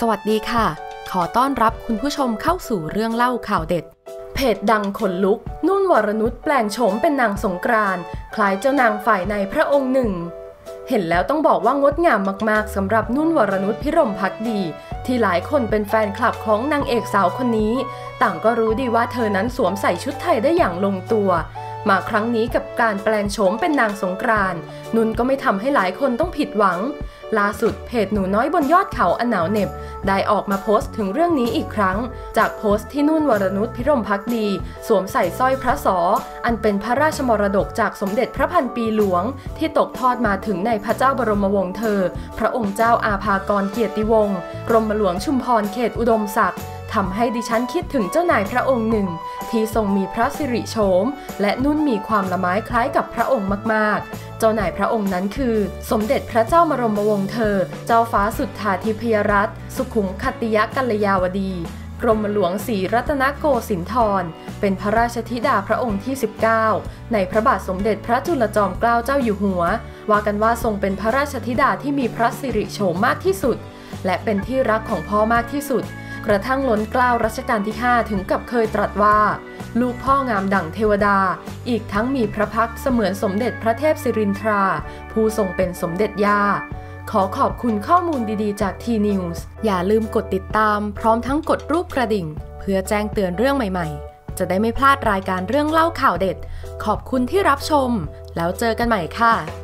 วัสดีค่ะขอต้อนรับคุณผู้ชมเข้าสู่เรื่องเล่าข่าวเด็ดเพจดังขนลุกนุ่นวรนุชแปลงโฉมเป็นนางสงกรานต์คล้ายเจ้านางฝ่ายในพระองค์หนึ่งเห็นแล้วต้องบอกว่างดงามมากๆสำหรับนุ่นวรนุชพิรมภักดีที่หลายคนเป็นแฟนคลับของนางเอกสาวคนนี้ต่างก็รู้ดีว่าเธอนั้นสวมใส่ชุดไทยได้อย่างลงตัวมาครั้งนี้กับการแปลงโฉมเป็นนางสงกรานต์นุ่นก็ไม่ทำให้หลายคนต้องผิดหวังล่าสุดเพจหนูน้อยบนยอดเขาอันหนาวเหน็บได้ออกมาโพสต์ถึงเรื่องนี้อีกครั้งจากโพสต์ที่นุ่นวรนุชพิรมภักดีสวมใส่สร้อยพระศออันเป็นพระราชมรดกจากสมเด็จพระพันปีหลวงที่ตกทอดมาถึงในพระเจ้าบรมวงศ์เธอพระองค์เจ้าอาภากรเกียรติวงศ์กรมหลวงชุมพรเขตอุดมศักดิ์ทำให้ดิฉันคิดถึงเจ้านายพระองค์หนึ่งที่ทรงมีพระสิริโฉมและนุ่นมีความละไม้คล้ายกับพระองค์มากๆเจ้านายพระองค์นั้นคือสมเด็จพระเจ้าบรมวงศ์เธอเจ้าฟ้าสุทธาธิพยรัตน์สุขุมคติยกัลยาวดีกรมหลวงศรีรัตนโกสินทรเป็นพระราชธิดาพระองค์ที่19ในพระบาทสมเด็จพระจุลจอมเกล้าเจ้าอยู่หัวว่ากันว่าทรงเป็นพระราชธิดาที่มีพระสิริโฉมมากที่สุดและเป็นที่รักของพ่อมากที่สุดกระทั่งล้นเกล้ารัชกาลที่5ถึงกับเคยตรัสว่าลูกพ่องามดั่งเทวดาอีกทั้งมีพระพักตร์เสมือนสมเด็จพระเทพสิรินทราผู้ทรงเป็นสมเด็จย่าขอขอบคุณข้อมูลดีๆจาก T-News อย่าลืมกดติดตามพร้อมทั้งกดรูปกระดิ่งเพื่อแจ้งเตือนเรื่องใหม่ๆจะได้ไม่พลาดรายการเรื่องเล่าข่าวเด็ดขอบคุณที่รับชมแล้วเจอกันใหม่ค่ะ